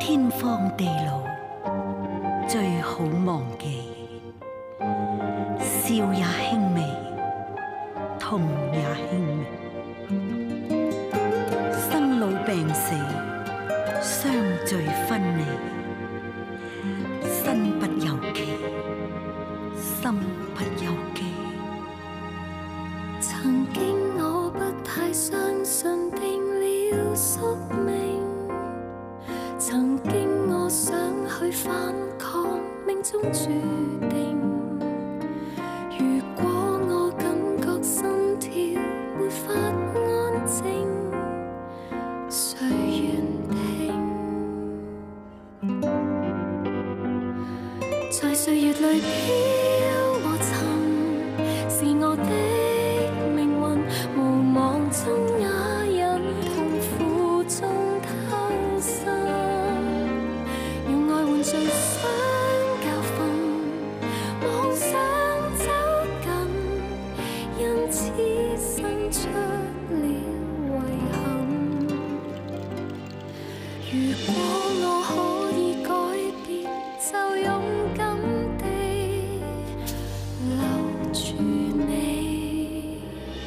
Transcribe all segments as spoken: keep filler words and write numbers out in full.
天荒地老最好忘記，笑也輕微，痛也輕微，生老病死，相聚分離，身不由己，心不由己。 曾經我不太相信定了宿命，曾經我想去反抗命中注定。如果我感覺心跳沒法安靜，誰願聽？在歲月裏飄和沉，是我的命運，無望中也忍痛苦中偷生，用愛換最想教訓，妄想走近，因此生出了遺憾。如果我可以改變，就勇敢地留住你。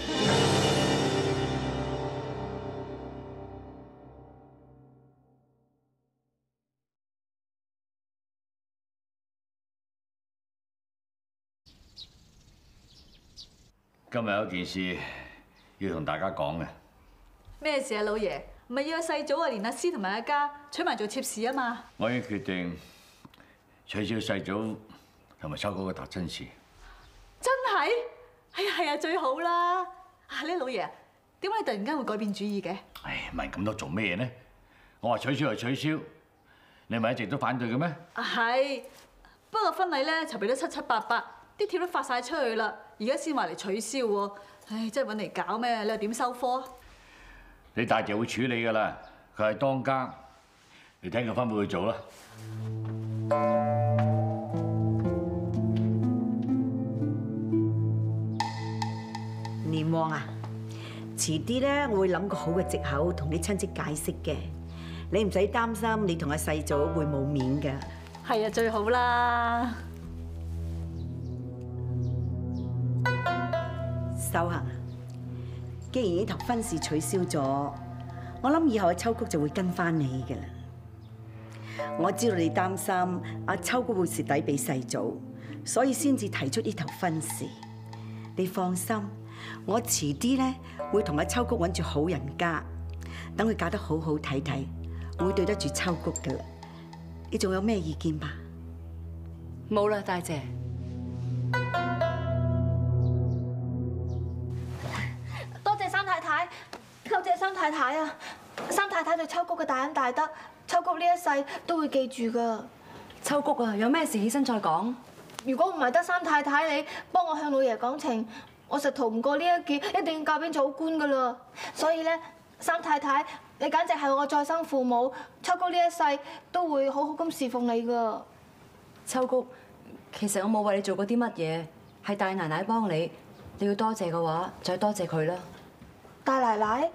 今日有件事要同大家講嘅。 咩事啊，老爺？唔係要阿世祖啊，連阿師同埋阿家娶埋做妾侍啊嘛？ 我已經決定取消世祖同埋秋哥嘅達親事。 真係？係啊係啊，最好啦！啊，呢老爺，點解你突然間會改變主意嘅？ 唉，問咁多做咩呢？我話取消就取消，你咪一直都反對嘅咩？ 啊係，不過婚禮咧籌備得七七八八，啲帖都發晒出去啦，而家先話嚟取消喎。唉，真係揾嚟搞咩？你又點收科？ 你大姐會處理㗎啦，佢係當家，你聽佢吩咐去做啦。 年旺啊，遲啲咧我會諗個好嘅藉口同啲親戚解釋嘅，你唔使擔心，你同阿世祖會冇面㗎。 係啊，最好啦。 修行啊，既然呢頭婚事取消咗，我諗以後阿秋菊就會跟翻你㗎啦。我知道你擔心阿秋菊會蝕底俾世祖，所以先至提出呢頭婚事。你放心，我遲啲咧會同阿秋菊揾住好人家，等佢嫁得好好睇睇，會對得住秋菊㗎啦。你仲有咩意見吧？ 冇啦，大姐。 多謝三太太，多謝三太太啊！三太太對秋菊嘅大恩大德，秋菊呢一世都會記住噶。 秋菊啊，有咩事起身再講。 如果唔係得三太太你幫我向老爺講情，我實逃唔過呢一劫，一定要嫁俾祖官噶啦。所以咧，三太太，你簡直係我再生父母，秋菊呢一世都會好好咁侍奉你噶。 秋菊，其實我冇為你做過啲乜嘢，係大奶奶幫你，你要多謝嘅話，就多謝佢啦。 大奶奶，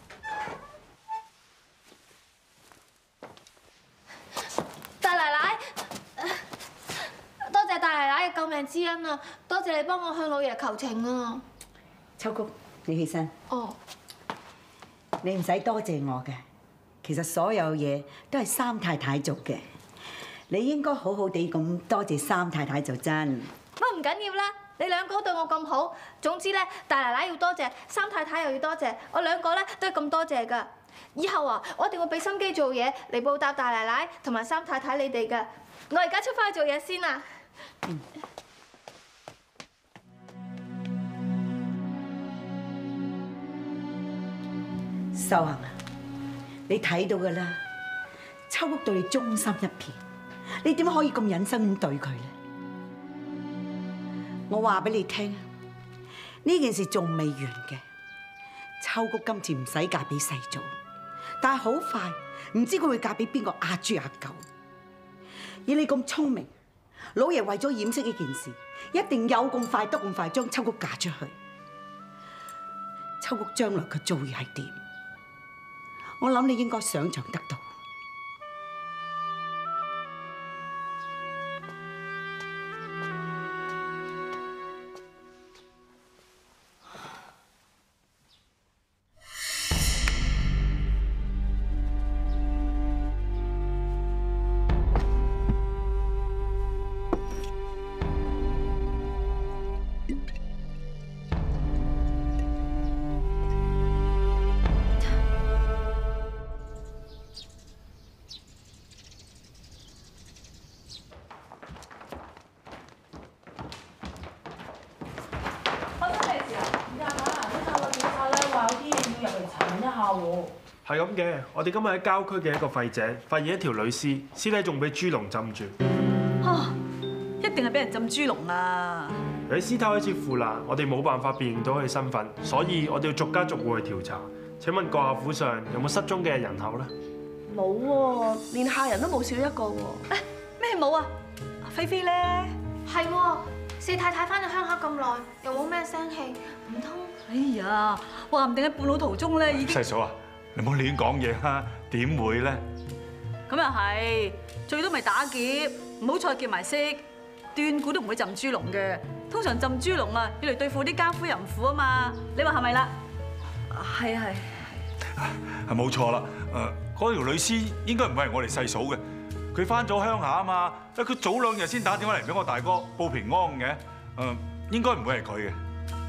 大奶奶，多謝大奶奶嘅救命之恩啊！多謝你幫我向老爺求情啊！ 秋菊，你起身。 哦， 你唔使多謝我嘅，其實所有嘢都係三太太做嘅，你應該好好地咁多謝三太太就真。 乜唔緊要啦，你兩個對我咁好，總之咧，大奶奶要多謝，三太太又要多謝，我兩個咧都係咁多謝噶。以後啊，我一定會俾心機做嘢嚟報答大奶奶同埋三太太你哋噶。我而家出翻去做嘢先啦。嗯。 秀行啊，你睇到噶啦，秋菊對你忠心一片，你點可以咁忍心咁對佢咧？我話俾你聽，呢件事仲未完嘅。秋菊今次唔使嫁俾世祖，但係好快，唔知佢會嫁俾邊個阿豬阿狗。以你咁聰明，老爺為咗掩飾呢件事，一定有咁快得咁快將秋菊嫁出去。秋菊將來嘅遭遇係點？我諗你應該想象得到。 係咁嘅，我哋今日喺郊區嘅一個廢井發現一條女屍，屍體仲俾豬籠浸住。 啊！一定係俾人浸豬籠啊！ 由於屍體開始腐爛，我哋冇辦法辨認到佢身份，所以我哋要逐家逐戶去調查。請問閣下府上有冇失蹤嘅人口咧？ 冇喎，連下人都冇少一個喎。 咩冇啊？菲菲咧？ 係喎，四太太翻咗鄉下咁耐，又冇咩聲氣，唔通？ 哎呀，話唔定喺半路途中咧已經。 細嫂啊，你唔好亂講嘢啦，點會咧？ 咁又係，最多咪打劫，唔好再劫埋色，斷估都唔會浸豬籠嘅。通常浸豬籠啊，要嚟對付啲奸夫淫婦啊嘛。你話係咪啦？ 係係係冇錯啦。誒，嗰條女屍應該唔會係我哋細嫂嘅，佢翻咗鄉下啊嘛。佢早兩日先打電話嚟俾我大哥報平安嘅。誒，應該唔會係佢嘅。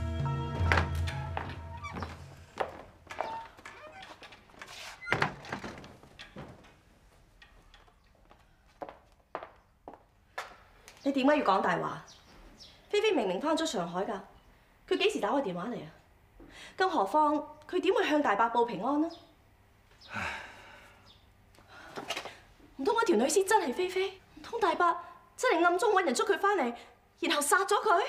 你點解要講大話？菲菲明明翻咗上海㗎，佢幾時打我電話嚟啊？更何況佢點會向大伯報平安呢？唔通嗰條女屍真係菲菲？唔通大伯真係暗中揾人捉佢翻嚟，然後殺咗佢？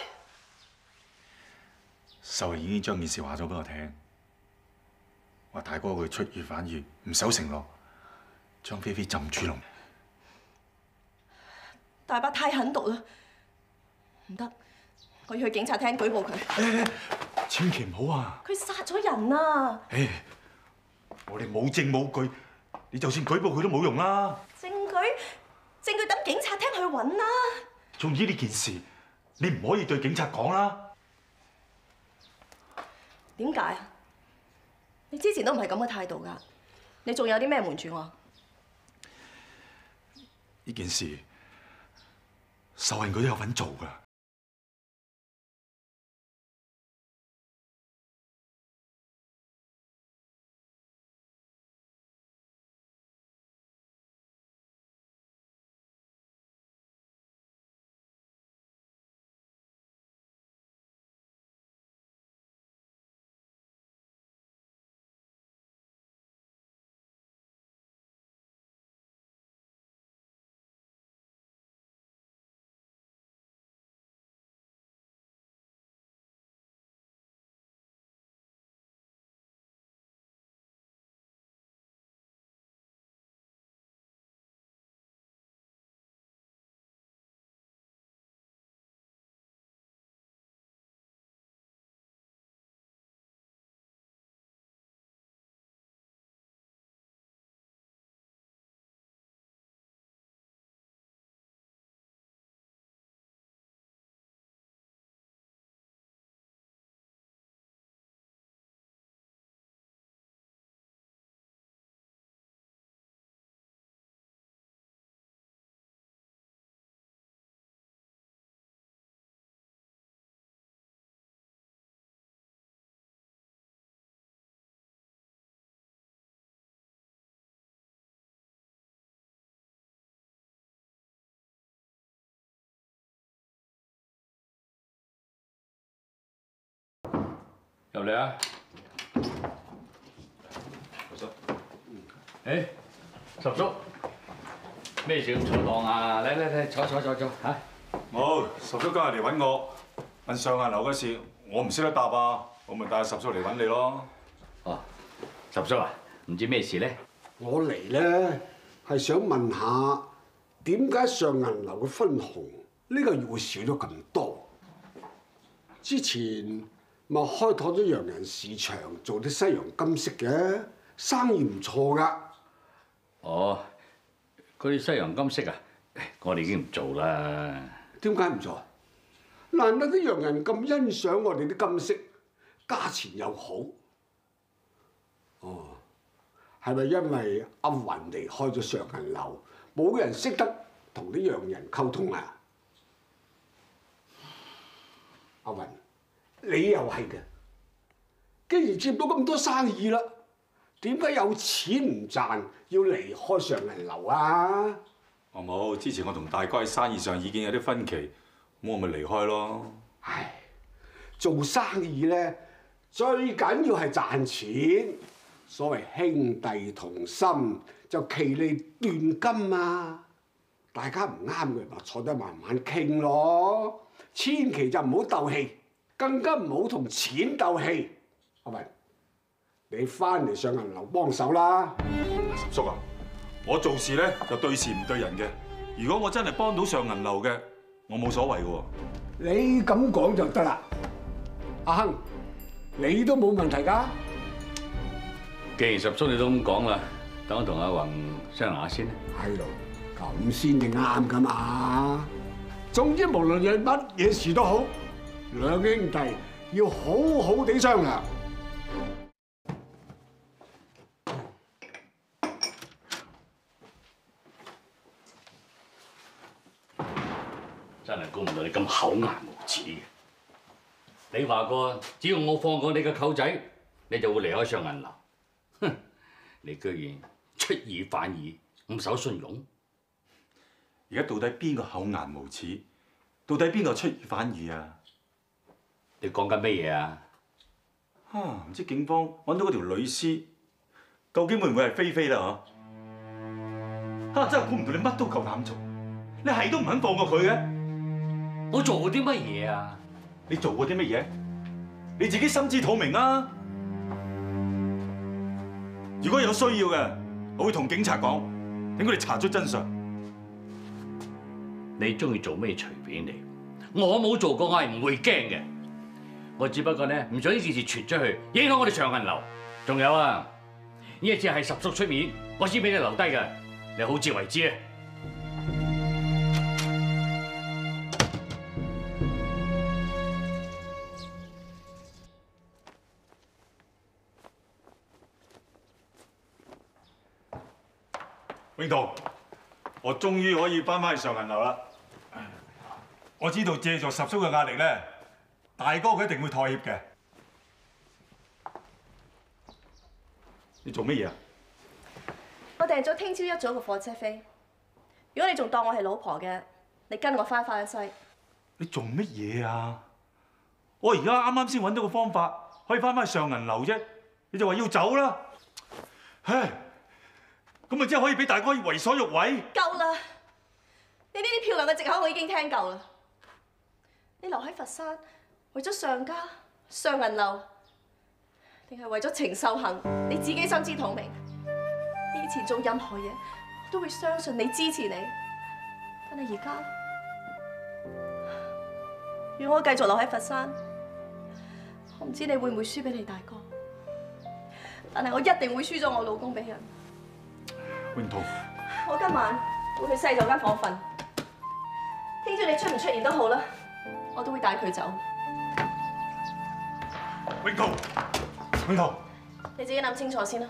秀玲已經將件事話咗俾我聽，話大哥佢出爾反爾，唔守承諾，將菲菲浸豬籠。 大伯太狠毒啦，唔得，我要去警察廳舉報佢。 千祈唔好啊！ 佢殺咗人啊！ 誒，我哋冇證冇據，你就算舉報佢都冇用啦。 證據，證據等警察廳去揾啦。 總之呢件事，你唔可以對警察講啦。 點解啊？你之前都唔係咁嘅態度㗎，你仲有啲咩瞞住我？ 呢件事，秀雲佢都有份做㗎。 入嚟啊！十叔，誒，十叔，咩事咁坐檔啊？嚟嚟嚟，坐坐坐坐嚇。 冇，十叔今日嚟揾我問上下樓嘅事，我唔識得答啊，我咪帶十叔嚟揾你咯。 哦，十叔啊，唔知咩事咧？ 我嚟咧係想問下，點解上銀樓嘅分紅呢個月會少咗咁多？之前咪開拓咗洋人市場，做啲西洋金飾嘅生意唔錯㗎。 哦，嗰啲西洋金飾啊，我哋已經唔做啦。 點解唔做？難得啲洋人咁欣賞我哋啲金飾，價錢又好。哦，係咪因為阿雲離開咗上銀樓，冇人識得同啲洋人溝通啊？阿雲。你又係嘅，既然接到咁多生意啦，點解有錢唔賺要離開上銀樓啊？ 我冇，之前我同大哥喺生意上已經有啲分歧，咁我咪離開咯。 唉，做生意咧最緊要係賺錢， 所謂兄弟同心，就其利斷金啊！大家唔啱嘅咪坐低慢慢傾咯，千祈就唔好鬥氣，更加唔好同錢鬥氣。阿文，你翻嚟上銀樓幫手啦。 十叔啊，我做事咧就對事唔對人嘅。如果我真係幫到上銀樓嘅，我冇所謂嘅喎。 你咁講就得啦，阿亨，你都冇問題㗎。 既然十叔你都咁講啦，等我同阿宏商量下先啦。 係咯，咁先至啱㗎嘛。總之無論有乜嘢事都好，兩兄弟要好好地商量。 真係估唔到你咁厚顏無恥嘅。你話過，只要我放過你嘅舅仔，你就會離開上銀樓。哼！你居然出爾反爾，唔守信用。 而家到底邊個厚顏無恥？到底邊個出爾反爾啊？ 你講緊乜嘢啊？ 啊！唔知警方揾到嗰條女屍，究竟會唔會係菲菲啦？嗬！啊！真係估唔到你乜都夠膽做，你係都唔肯放過佢嘅。 我做過啲乜嘢啊？ 你做過啲乜嘢？你自己心知肚明啊！如果有需要嘅，我會同警察講，等佢哋查出真相。 你中意做咩隨便你，我冇做過，我係唔會驚嘅。我只不過咧唔想呢件事傳出去，影響我哋上銀樓。仲有啊，呢一次係十叔出面，我先俾你留低嘅，你好自為之啊！ 永彤，我終於可以翻返去上銀樓啦！我知道借助十叔嘅壓力咧，大哥佢一定會妥協嘅。你做乜嘢啊？ 我訂咗聽朝一早嘅火車飛。如果你仲當我係老婆嘅，你跟我翻返去西。 你做乜嘢啊？我而家啱啱先揾到個方法，可以翻返去上銀樓啫，你就話要走啦？唉！咁咪即係可以俾大哥為所欲為？ 夠啦！你呢啲漂亮嘅藉口我已經聽夠啦。你留喺佛山，為咗上家、上銀樓，定係為咗程秀恒？你自己心知肚明。以前做任何嘢，我都會相信你、支持你。但係而家，如果我繼續留喺佛山，我唔知你會唔會輸俾你大哥。但係我一定會輸咗我老公俾人。 永彤， 我今晚會去西九間房瞓，聽朝你出唔出現都好啦，我都會帶佢走。 永彤，永彤， 你自己諗清楚先啦。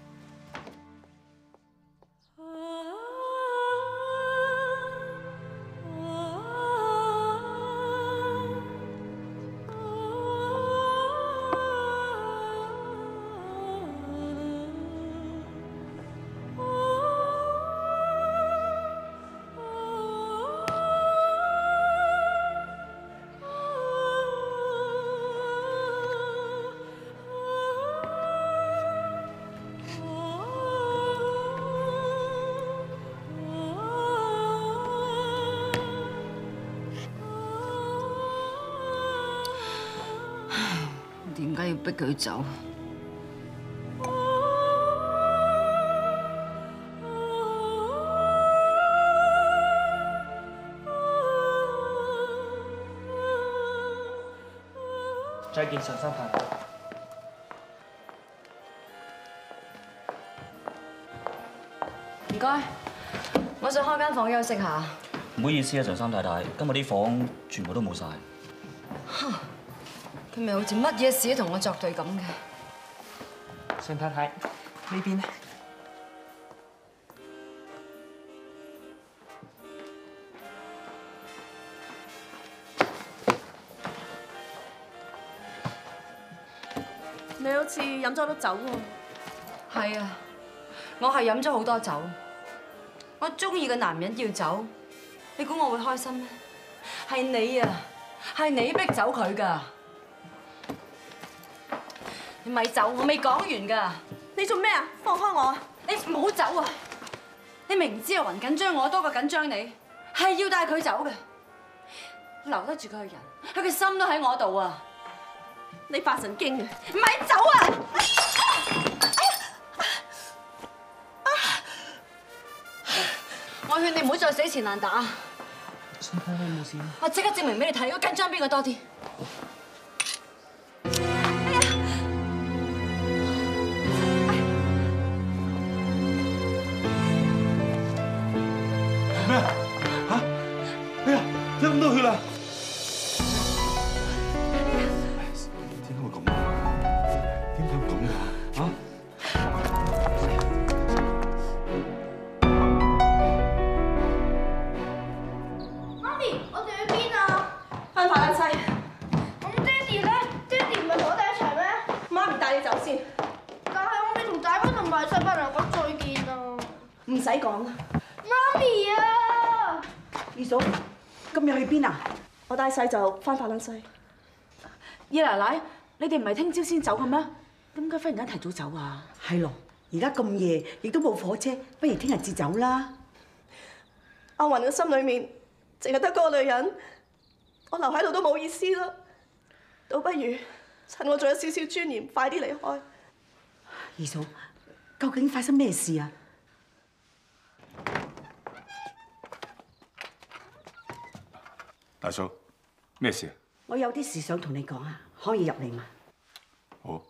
點解要逼佢走？ 再見，上山太太。 唔該，我想開間房休息下。 唔好意思啊，上山太太，今日啲房全部都冇晒。 佢咪好似乜嘢事都同我作對咁嘅。 上太太，呢邊咧？ 你好似飲咗好多酒喎。 係啊，我係飲咗好多酒。我中意嘅男人要走，你估我會開心咩？係你啊，係你逼走佢㗎。你咪走，我未講完㗎。 你做咩啊？放開我啊！ 你唔好走啊！你明唔知啊？雲緊張我多過緊張你，係要帶佢走嘅。留得住佢嘅人，佢嘅心都喺我度啊！ 你發神經嘅，唔係走啊！ 我勸你唔好再死纏爛打。 身體好冇事啊？ 我即刻證明俾你睇，我緊張邊個多啲。 咩啊？嚇！哎呀，有咁多血啦！點解會咁啊？點解會咁㗎？嚇！ 媽咪，我哋去邊啊？ 翻法蘭西。 咁爹哋咧？爹哋唔係同我哋一齊咩？ 媽咪帶你走先。 但係我未同大哥同埋細伯娘講再見啊！ 唔使講啦。 媽咪啊！ 二嫂，今日去邊啊？ 我帶細就翻法蘭西。 二奶奶，你哋唔係聽朝先走嘅咩？點解忽然間提早走啊？ 係咯，而家咁夜，亦都冇火車，不如聽日至走啦。 阿雲嘅心裏面淨係得嗰個女人，我留喺度都冇意思啦。倒不如趁我仲有少少尊嚴，快啲離開。 二嫂，究竟發生咩事啊？ 大嫂，咩事啊？ 我有啲事想同你講啊，可以入嚟嘛？ 好。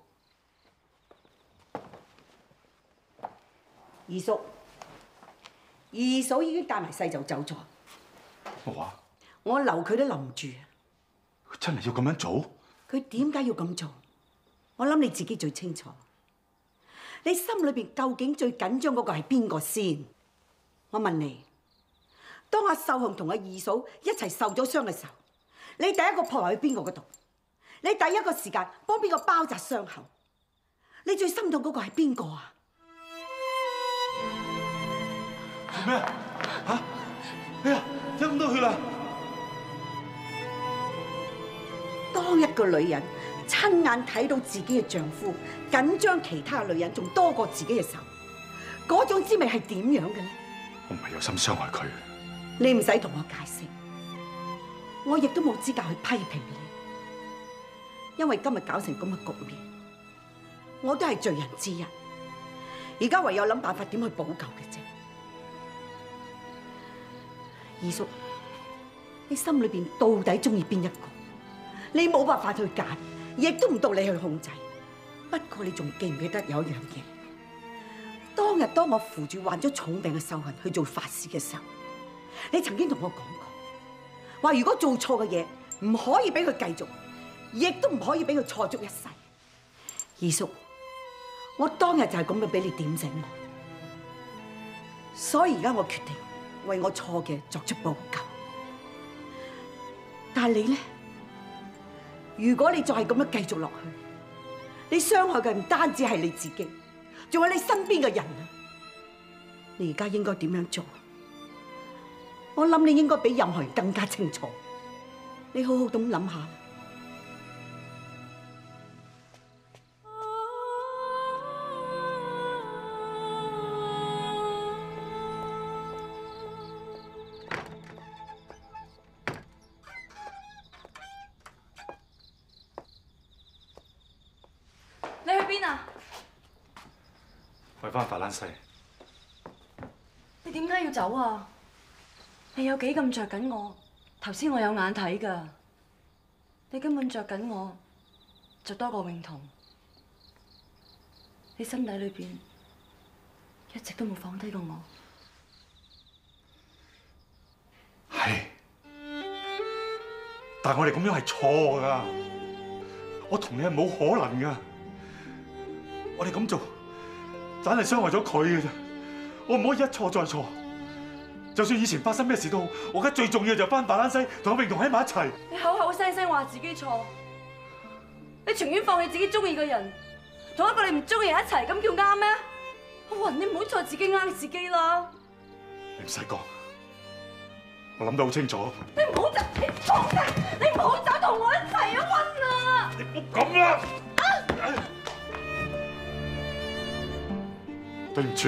二叔，二嫂已經帶埋細就走咗。 我話我留佢都留唔住啊！ 佢真係要咁樣做？ 佢點解要咁做？我諗你自己最清楚。你心裏邊究竟最緊張嗰個係邊個先？我問你，當阿秀紅同阿二嫂一齊受咗傷嘅時候，你第一個撲落去邊個嗰度？你第一個時間幫邊個包紮傷口？你最心痛嗰個係邊個啊？ 做咩啊？嚇！哎呀，有咁多血啦！ 當一個女人親眼睇到自己嘅丈夫緊張其他女人仲多過自己嘅時候，嗰種滋味係點樣嘅咧？ 我唔係有心傷害佢。 你唔使同我解釋，我亦都冇資格去批評你，因為今日搞成咁嘅局面，我都係罪人之一。而家唯有諗辦法點去補救嘅啫。二叔，你心裏邊到底中意邊一個？你冇辦法去揀，亦都唔到你去控制。不過你仲記唔記得有一樣嘢？當日當我扶住患咗重病嘅秀雲去做法事嘅時候，你曾經同我講過，話如果做錯嘅嘢唔可以俾佢繼續，亦都唔可以俾佢錯足一世。二叔，我當日就係咁樣俾你點醒我，所以而家我決定為我錯嘅作出補救。但係你咧，如果你再係咁樣繼續落去，你傷害嘅唔單止係你自己，仲有你身邊嘅人啊！你而家應該點樣做？我諗你應該比任何人更加清楚。你好好咁諗下。 你去邊啊？ 去翻法蘭西。 你點解要走啊？你有幾咁着緊我？頭先我有眼睇㗎，你根本着緊我，就多過永彤。你心底裏邊一直都冇放低過我。 係，但係我哋咁樣係錯㗎。我同你係冇可能㗎。我哋咁做，盞係傷害咗佢嘅啫。我唔可以一錯再錯。就算以前發生咩事都好，我而家最重要就係翻法蘭西同阿永彤喺埋一齊。 你口口聲聲話自己錯，你情願放棄自己中意嘅人，同一個你唔中意人一齊，咁叫啱咩？阿雲，你唔好再自己呃自己啦。 你唔使講，我諗得好清楚。 你唔好走，你唔好走，你唔好走，同我一齊啊，雲啊！ 你唔好咁啦！ 對唔住。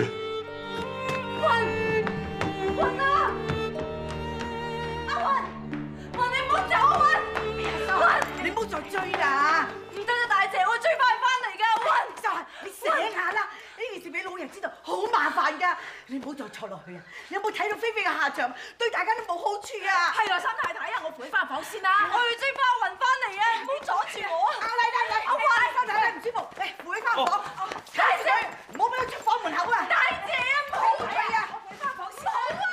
雲，雲啊！阿雲，雲你唔好走啊！雲，雲你唔好再追啦！ 唔得啊，大姐，我追翻翻嚟㗎，雲。 就係你醒下啦！呢件事俾老人知道好麻煩㗎，你唔好再坐落去啊！你有冇睇到菲菲嘅下場？對大家都冇好處啊！ 係啦，三太太啊，我陪你翻房先啦。我要追翻阿雲翻嚟啊！唔好阻住我啊！ 嚟嚟嚟，阿雲，三太太唔舒服，嚟扶佢翻房。大姐，唔好俾佢出房門口啊！ 大姐啊，唔好係啊，我陪翻房先。 好啊！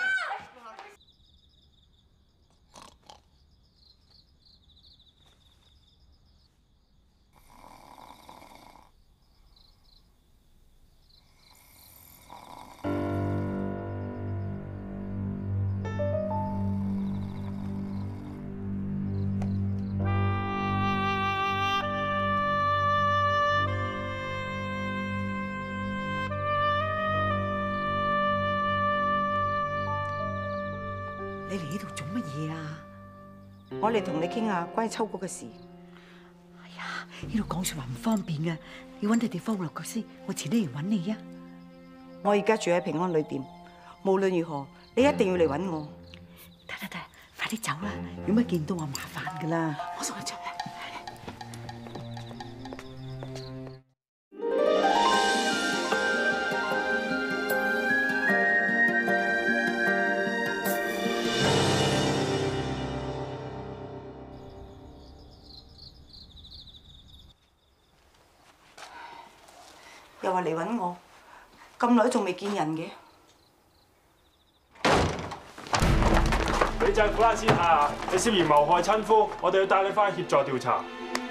你嚟呢度做乜嘢啊？ 我嚟同你傾下關於秋菊嘅事。 哎呀，呢度講説話唔方便嘅，要揾地地方落腳先。我遲啲嚟揾你啊！ 我而家住喺平安旅店，無論如何，你一定要嚟揾我。 得得得，快啲走啦！如果乜見到我麻煩噶啦。 我送你出去。 又話嚟揾我，咁耐都仲未見人嘅。 李振虎啊，先下，你涉嫌謀害親夫，我哋要帶你翻去協助調查。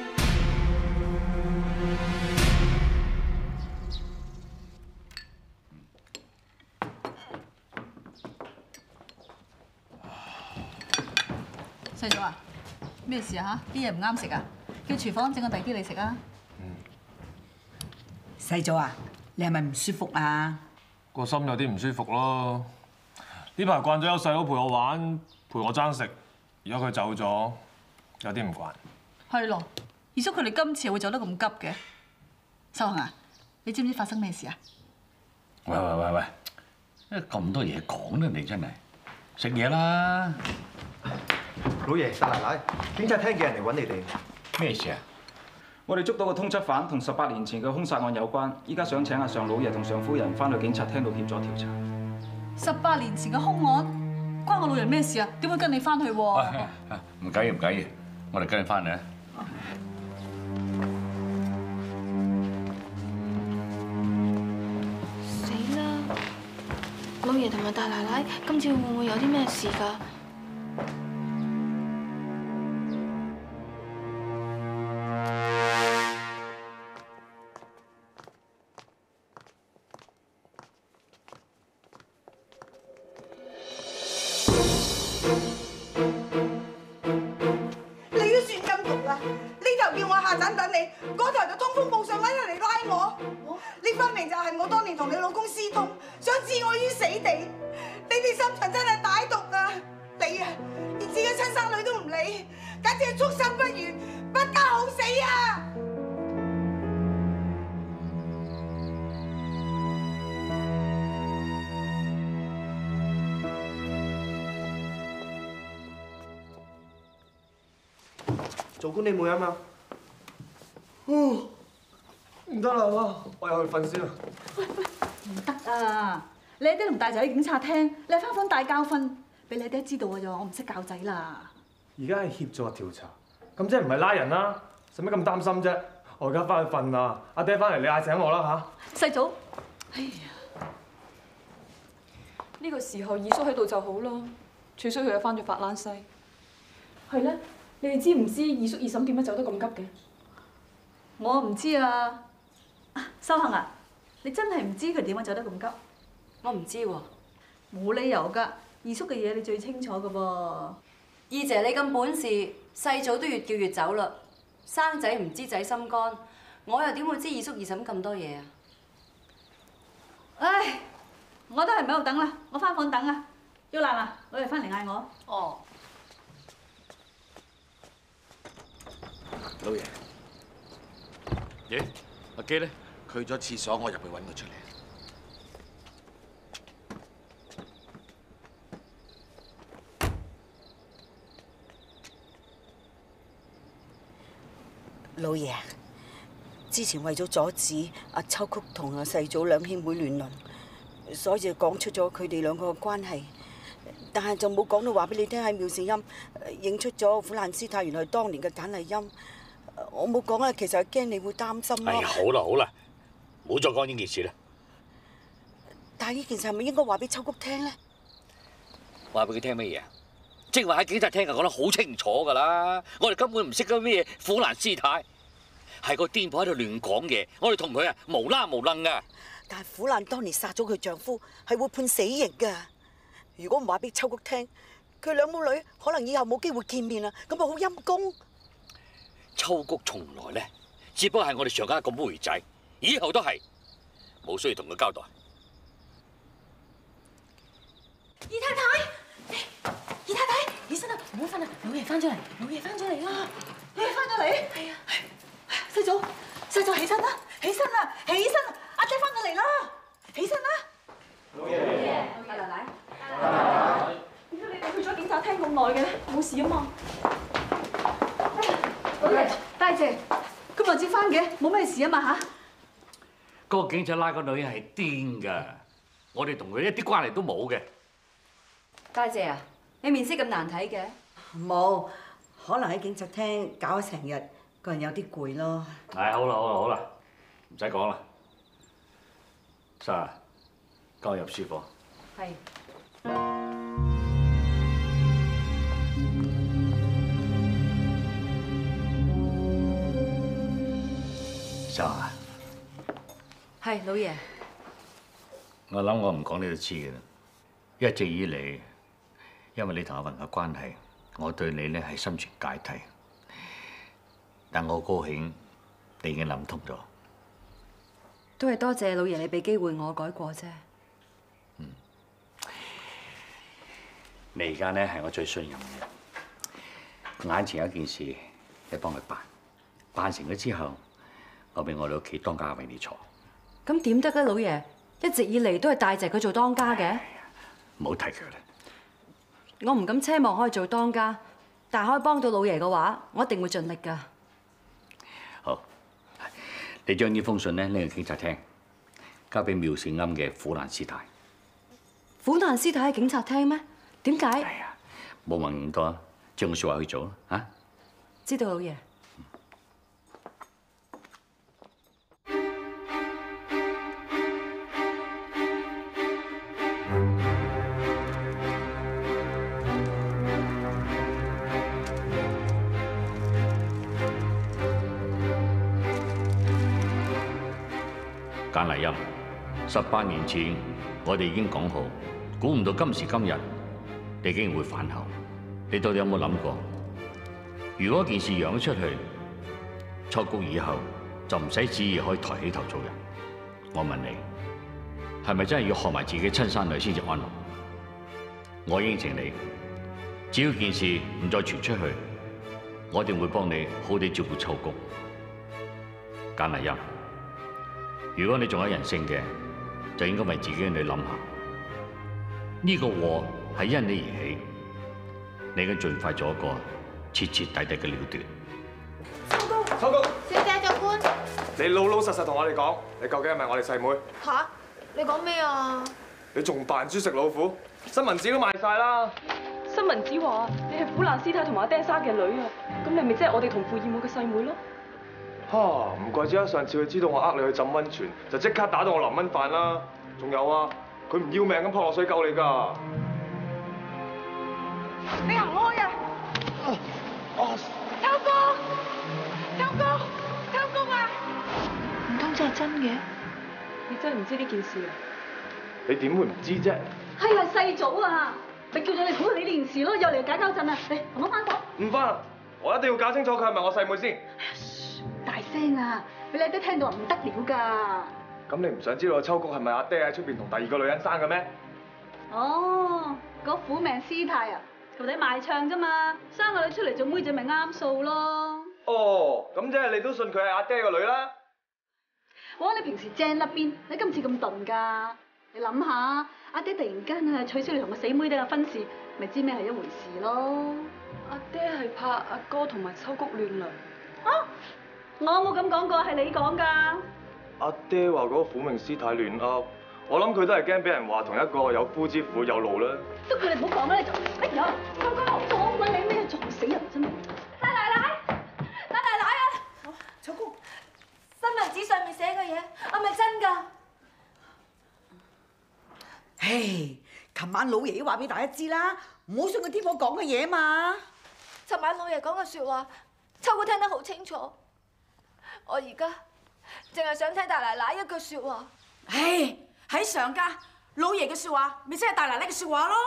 細嫂啊，咩事啊嚇？啲嘢唔啱食啊？叫廚房整個第啲你食啊！ 細咗啊，你係咪唔舒服啊？ 個心有啲唔舒服咯。呢排慣咗有細佬陪我玩，陪我爭食，而家佢走咗，有啲唔慣。 係咯，二叔佢哋今次會走得咁急嘅。秀恒啊，你知唔知發生咩事啊？ 喂喂喂喂，咁多嘢講啦，你真係食嘢啦！ 老爺、大奶奶，警察聽見人嚟揾你哋。 咩事啊？ 我哋捉到個通緝犯，同十八年前嘅兇殺案有關。依家想請阿上老爺同上夫人翻去警察廳度協助調查。 十八年前嘅兇案關我老人咩事啊？點會跟你翻去喎？ 唔緊要唔緊要，我哋跟你翻嚟啊！ 死啦！老爺同埋大奶奶今次會唔會有啲咩事㗎？ 做官你冇飲啊？唔得啦，我又去瞓先啦。 唔得啊！你爹同大仔喺警察廳，你翻房大覺瞓，俾你爹知道啊！就話我唔識教仔啦。 而家係協助調查，咁即係唔係拉人啦？使乜咁擔心啫？我而家翻去瞓啦，阿爹翻嚟你嗌醒我啦嚇。細嫂，哎呀， 呢個時候二叔喺度就好啦，最衰佢又翻咗法蘭西。係咧，你哋知唔知二叔二嬸點解走得咁急嘅？ 我唔知啊。修恒啊，你真係唔知佢點解走得咁急？ 我唔知喎。 冇理由㗎，二叔嘅嘢你最清楚㗎噃。 二姐你咁本事，細早都越叫越走啦。生仔唔知仔心肝，我又點會知二叔二嬸咁多嘢啊？ 唉，我都係唔喺度等啦，我翻房等啊。要蘭啊，攞嚟翻嚟嗌我。哦。 老爺，咦？阿基咧？去咗廁所，我入去揾佢出嚟。 老爺，之前為咗阻止阿秋菊同阿世祖兩兄妹亂倫，所以就講出咗佢哋兩個嘅關係，但係就冇講到話俾你聽喺妙善庵認出咗苦蘭師太原來係當年嘅簡麗欣。我冇講啊，其實係驚你會擔心咯。 哎呀，好啦好啦，唔好再講呢件事啦。 但係呢件事係咪應該話俾秋菊聽咧？ 話俾佢聽乜嘢啊？即係話喺警察廳就講得好清楚㗎啦。我哋根本唔識嗰咩苦蘭師太，係個癲婆喺度亂講嘢。我哋同佢啊無啦無楞㗎。 但係苦蘭當年殺咗佢丈夫，係會判死刑㗎。如果唔話俾秋菊聽，佢兩母女可能以後冇機會見面啦，咁咪好陰公。 秋菊從來咧，只不過係我哋常家一個妹仔，以後都係冇需要同佢交代。 二太太，二太太，起身啦，唔好瞓啦，老爺翻咗嚟，老爺翻咗嚟啦，老爺翻咗嚟，係啊，世祖，世祖起身啦，起身啦，起身啦，阿姐翻咗嚟啦，起身啦，老爺，老爺，大奶奶，大奶奶，點解你哋去咗警察廳咁耐嘅？冇事啊嘛？老爺，大姐，咁耐先翻嘅，冇咩事啊嘛吓？ 嗰個警察拉個女係癲㗎，我哋同佢一啲關係都冇嘅。 家姐啊，你面色咁難睇嘅？ 冇，可能喺警察廳搞咗成日，個人有啲攰咯。 唉，好啦好啦好啦，唔使講啦。莎，跟我入書房。 係。 莎。 係，老爺。 我諗我唔講你都知嘅啦。一直以嚟，因為你同阿雲嘅關係，我對你咧係心存芥蒂。但我高興，你已經諗通咗。 都係多謝老爺你俾機會我改過啫。 嗯。你而家咧係我最信任嘅。眼前有一件事，你幫佢辦，辦成咗之後，我俾我哋屋企當家為你坐。 咁點得啊，老爺？一直以嚟都係大謝佢做當家嘅。 唔好提佢啦。 我唔敢奢望可以做當家，但係可以幫到老爺嘅話，我一定會盡力㗎。 好，你將呢封信咧拎去警察廳，交俾妙善庵嘅苦蘭師太。 苦蘭師太喺警察廳咩？點解？ 係啊，冇問咁多，將個説話去做啦嚇。 知道，老爺。 簡麗欣，十八年前我哋已經講好，估唔到今時今日你竟然會反口。你到底有冇諗過？如果件事揚咗出去，秋菊以後就唔使旨意可以抬起頭做人。我問你，係咪真係要學埋自己親生女先至安樂？我應承你，只要件事唔再傳出去，我一定會幫你好地照顧秋菊。簡麗欣。如果你仲有人性嘅，就應該為自己嘅女諗下。呢個禍係因你而起，你應該盡快做一個徹徹底底嘅了斷。 秋菊，秋菊， 小姐長官， 你老老實實同我哋講，你究竟係咪我哋細妹？ 吓？你講咩啊？ 你仲扮豬食老虎？新聞紙都賣晒啦！ 新聞紙話你係苦蘭師太同埋阿爹生嘅女啊，咁你咪即係我哋同父異母嘅細妹咯？ 嚇！唔怪之得上次佢知道我呃你去浸溫泉，就即刻打到我淋溫飯啦。仲有啊，佢唔要命咁撲落水救你㗎。 你行開啊！秋菊，秋菊，秋菊啊！唔通真係真嘅？ 你真係唔知呢件事啊？ 你點會唔知啫？ 係啊，世祖啊，咪叫咗你討論呢件事咯，又嚟搞搞震啊！嚟同我翻房。唔翻，我一定要搞清楚佢係咪我細妹先。 大聲啊！俾你阿爹聽到唔得了㗎。 咁你唔想知道秋菊係咪阿爹喺出邊同第二個女人生嘅咩？ 哦，嗰苦命師太啊，徒弟賣唱啫嘛，生個女出嚟做妹仔咪啱數咯。 哦，咁即係你都信佢係阿爹個女啦？ 哇！你平時正甩邊，你今次咁鈍㗎？你諗下，阿爹突然間啊取消你同個死妹仔嘅婚事，咪知咩係一回事咯？ 阿爹係怕阿哥同埋秋菊亂倫。 啊！ 我冇咁講過，係你講㗎。 阿爹話嗰個苦命師太亂噏，我諗佢都係驚俾人話同一個有夫之婦有路啦。 都佢哋唔好講啦，你就哎呀，秋哥，撞鬼你咩？撞死人真係！ 大奶奶，大奶奶啊！ 秋公， 新聞紙上面寫嘅嘢係咪真㗎？ 唉，琴晚老爺已經話俾大家知啦，唔好信個天婆講嘅嘢嘛。 尋晚老爺講嘅説話，秋姑聽得好清楚。我而家淨係想聽大奶奶一句説話。 唉，喺上家，老爺嘅説話，咪即係大奶奶嘅説話咯。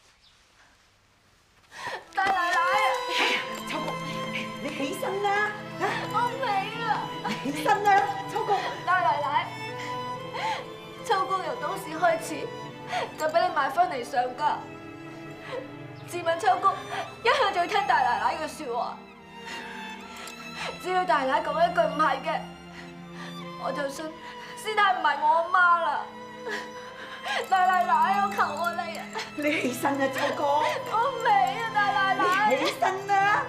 大奶奶啊！ 秋公，你起身啦！ 我未啊！ 你起身啦，秋公。 大奶奶，秋公由懂事開始就俾你買翻嚟上家。自問秋公一向就要聽大奶奶嘅説話，只要大奶講一句唔係嘅，我就信師太唔係我阿媽啦。大奶奶，我求我你啊！ 你起身啦，秋公。 我未啊，大奶奶。 你起身啦！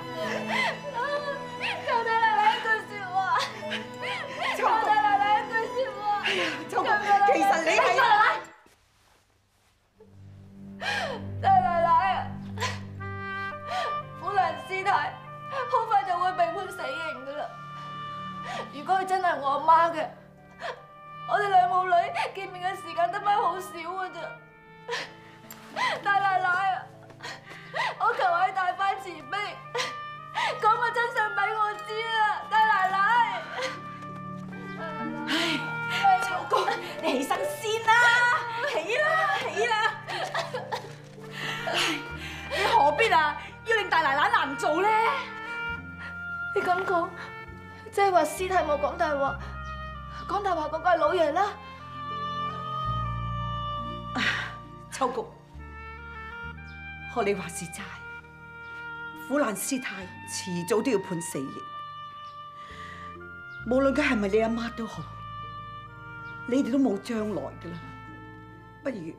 求大奶奶一句説話，求大奶奶一句説話。 秋公，其實你係大奶奶。 大奶奶啊！苦蘭師太好快就會被判死刑噶啦。如果佢真係我阿媽嘅，我哋兩母女見面嘅時間得返好少噶咋。大奶奶啊！我求喺大翻慈悲，講個真相俾我知啊！大奶奶。 唉，秋公，你起身先啦，起啦，起啦。唉，你何必啊？要令大奶奶難做咧？ 你咁講，即係話師太冇講大話，講大話嗰個係老爺啦。 秋公，學你話是齋，苦蘭師太遲早都要判死刑。無論佢係咪你阿媽都好，你哋都冇將來噶啦。不如，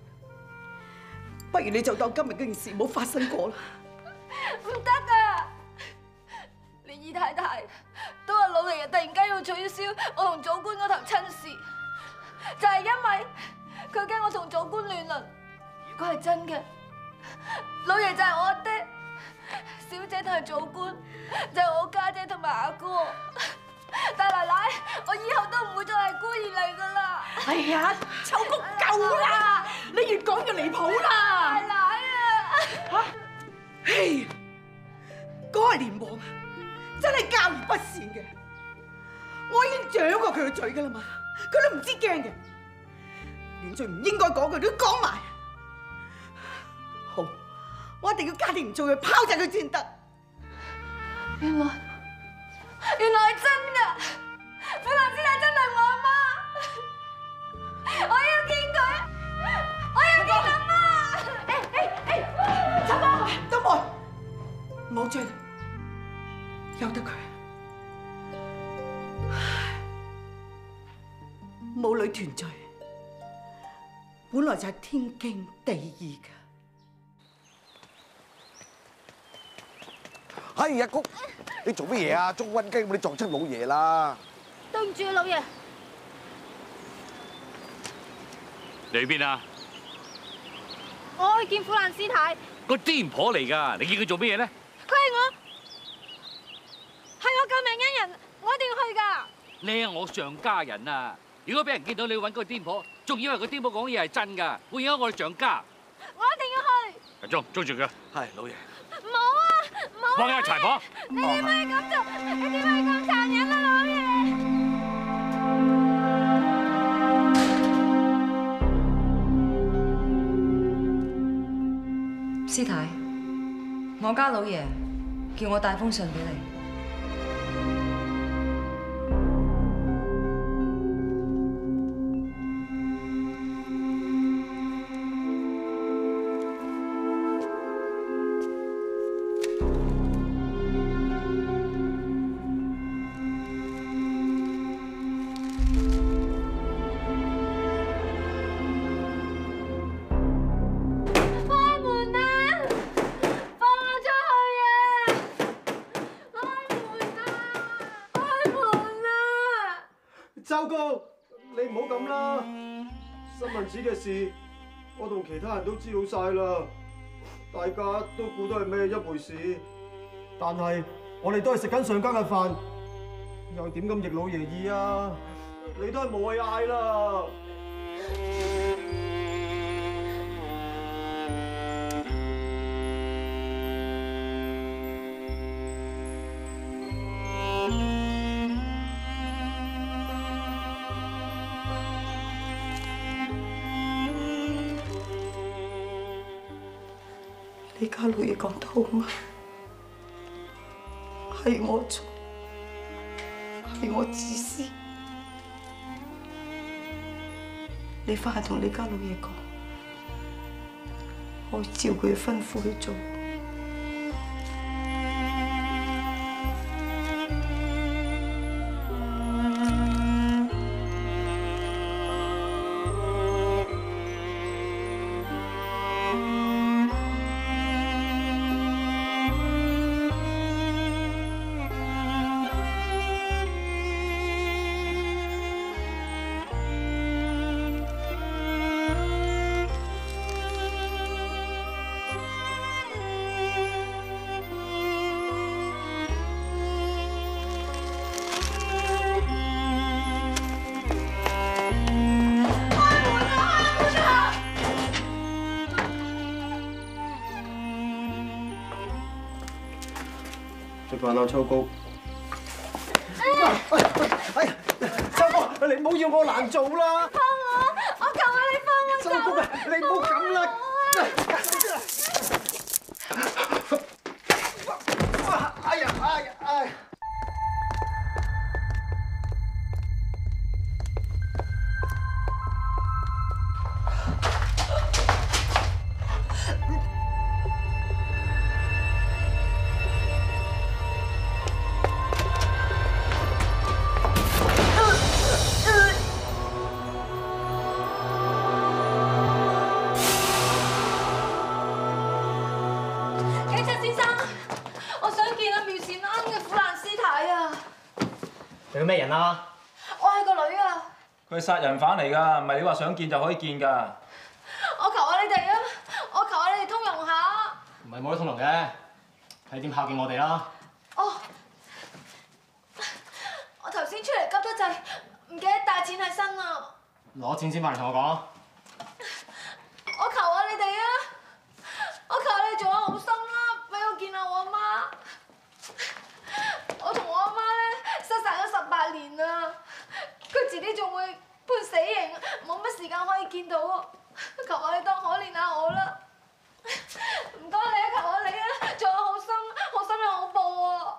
不如你就當今日嗰件事冇發生過啦。 唔得啊！連二太太都話老爺突然間要取消我同祖官嗰頭親事，就係因為佢驚我同祖官亂倫。如果係真嘅，老爺就係我阿爹，小姐同埋祖官就係我家姐同埋阿哥。大奶奶，我以後都唔會再係孤兒嚟噶啦。 哎呀，秋公夠啦！你越講越離譜啦！ 大奶啊！ 嚇！唉，嗰個蓮王真係教而不善嘅，我已經掌過佢嘅嘴噶啦嘛，佢都唔知驚嘅，連最唔應該講嘅都講埋。好，我一定要家庭唔做嘢，拋晒佢先得。 原來原來係真㗎，苦蘭師太真係我阿媽，我要見佢，我要見阿媽。誒誒誒，秋公， 都冇，唔好追啦，由得佢。母女團聚，本來就係天經地義㗎。 哎呀，谷，你做乜嘢啊？捉瘟雞，你撞親老爺啦！ 對唔住啊，老爺。 你去邊啊？ 我去見苦蘭師太。 個癲婆嚟㗎，你見佢做乜嘢咧？ 佢係我，係我救命恩人，我一定要去㗎。 你係我上家人啊！如果俾人見到你揾嗰個癲婆，仲以為個癲婆講嘢係真㗎，會影響我哋上家。 我一定要去。 阿鐘，捉住佢。 係老爺。 唔好啊！唔好啊！ 幫下柴婆。 你點可以咁做？你點可以咁殘忍啊，老爺！ 師太，我家老爺叫我帶封信俾你。 開門啊！放我出去啊！ 秋菊，你唔好咁啦。新聞紙嘅事，我同其他人都知道晒啦，大家都估到係咩一回事。但係我哋都係食緊上家嘅飯，又點咁逆老爺意啊？你都係無謂嗌啦。 李家老爺講得好啱，係我錯，係我自私。你翻去同李家老爺講，我會照佢嘅吩咐去做。 食飯啊，秋菊。哎呀，秋菊，你唔好要我難做啦！ 放我！我求下你放我走！ 秋菊啊，你唔好咁啦！哎呀，哎呀，哎！ 你係咩人啊？ 我係個女啊！ 佢係殺人犯嚟㗎，唔係你話想見就可以見㗎。 我求下你哋啊！我求下你哋通融下。 唔係冇得通融嘅，睇點孝敬我哋啦。 哦，我頭先出嚟急得滯，唔記得帶錢喺身啊！ 攞錢先翻嚟同我講。 我求下你哋啊！我求下你做下好心啦，俾我見下我阿媽。我同我阿媽咧失散咗十八年啦，佢遲啲仲會判死刑，冇乜時間可以見到啊！求下你當可憐下我啦，唔該你啊，求下你啊，做我好心，好心有好報啊！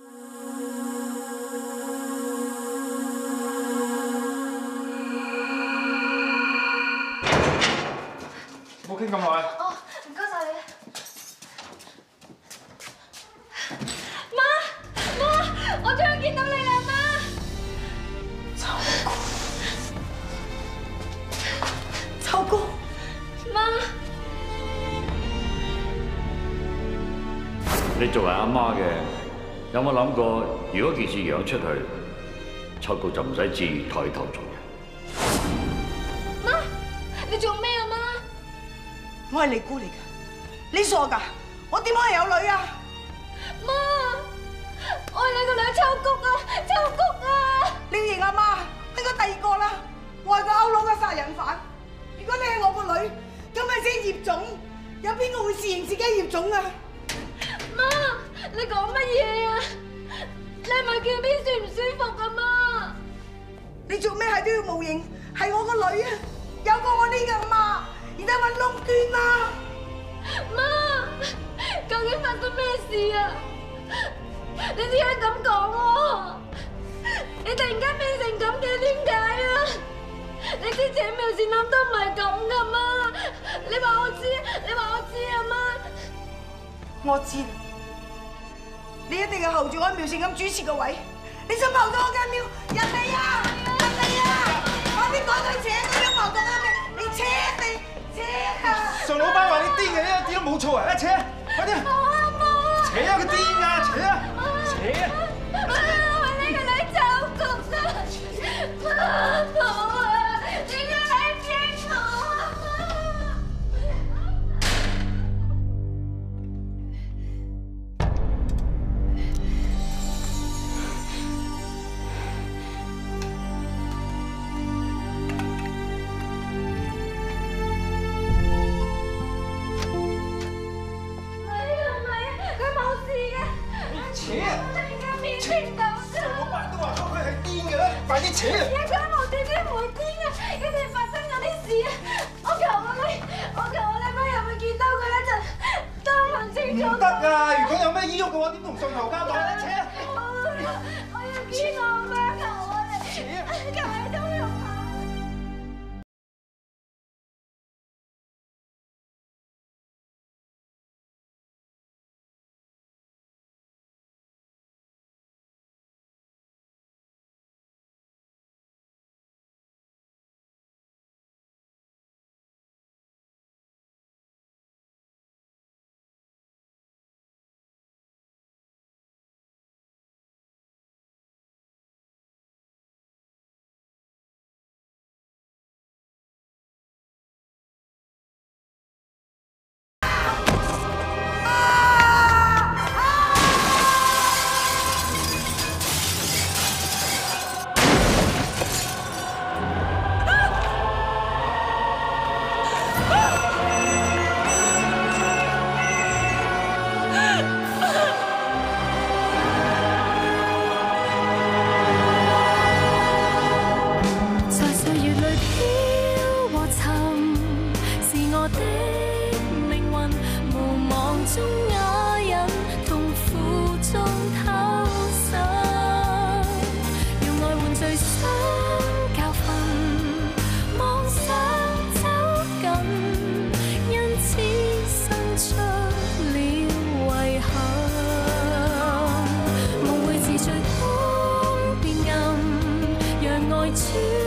冇傾咁耐。 哦，唔該晒你。媽，媽，我終於見到你啦，媽！ 秋姑， 媽， 你作為阿媽嘅，有冇諗過，如果件事揚出去，秋菊就唔使自抬頭做人。 媽，你做咩啊，媽？ 我係你姑嚟㗎，你傻㗎？我點可以有女啊？ 媽，我係你個女秋菊啊，秋菊啊！ 你要認阿媽，你個第二個啦，我係個歐佬嘅殺人犯。如果你係我個女，咁咪先葉種，有邊個會自認自己葉種啊？ 媽，你講乜嘢啊？你係咪見邊舒唔舒服啊，媽？ 你做咩係都要冒認係我個女啊？有過我呢個阿媽，而家揾窿捐啊！ 媽，究竟發生咩事啊？你點解咁講喎？你突然間變成咁嘅，點解啊？你之前妙善諗都唔係咁噶嘛？你話我知，你話我知啊，媽。 我知，你一定係候住我妙善咁主持個位，你想謀到我間廟？人嚟啊！人嚟啊！快啲趕佢扯嗰張矛盾啊！你扯你扯啊！ 上老闆話你癲嘅，一啲都冇錯啊！一扯，快啲！扯啊！佢癲㗎，扯啊！扯啊！ 我係呢個女秋菊啊！ 好啊！點解你驚我啊？唔係啊唔係啊，佢冇事嘅。 扯！ 突然間變天咁。 老闆都話咗佢係癲嘅啦，快啲扯！ 而家佢無端端唔會癲啊！一定發生咗啲事啊！我求下你，我求下你，不入去見到佢一陣，都問清楚。 唔得啊！如果有咩醫喐嘅話，點同上頭交代？扯！ 我要見我媽，求我哋，求你都用下。最光變暗，讓愛穿。